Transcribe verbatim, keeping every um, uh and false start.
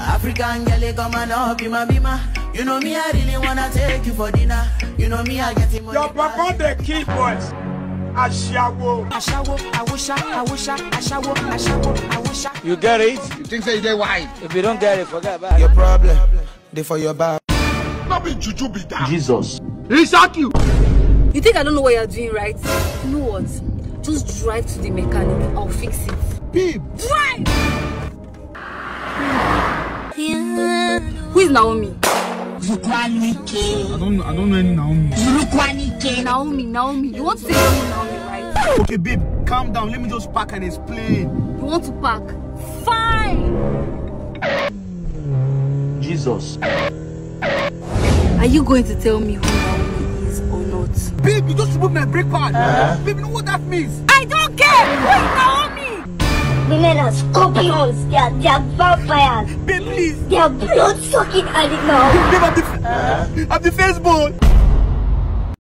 African girl, come on up, bima bima. You know me, I really wanna take you for dinner. You know me, I get him on your papa the key boys. Ashawo. Ashawo, Awusha, Awusha, Ashawo, Ashawo, Awusha. You get it? You think say they white? If you don't get it, forget about it. Your problem, they for your back. Not be juju be that. Jesus. He shock you. You think I don't know what you're doing, right? You know what? Just drive to the mechanic. I'll fix it. Babe. Drive! Who is Naomi? I don't I don't know any Naomi. Naomi, Naomi. You want to say Naomi, right? Okay, babe, calm down. Let me just park and explain. You want to park? Fine! Jesus. Are you going to tell me who Naomi is or not? Babe, you just removed my brake pad. Uh-huh. Babe, you know what that means? I don't care! Who is Naomi? Women are scorpions, they are, they are vampires. Babe, please. They are blood-sucking animals. Babe, I'm the, uh-huh. I'm the firstborn.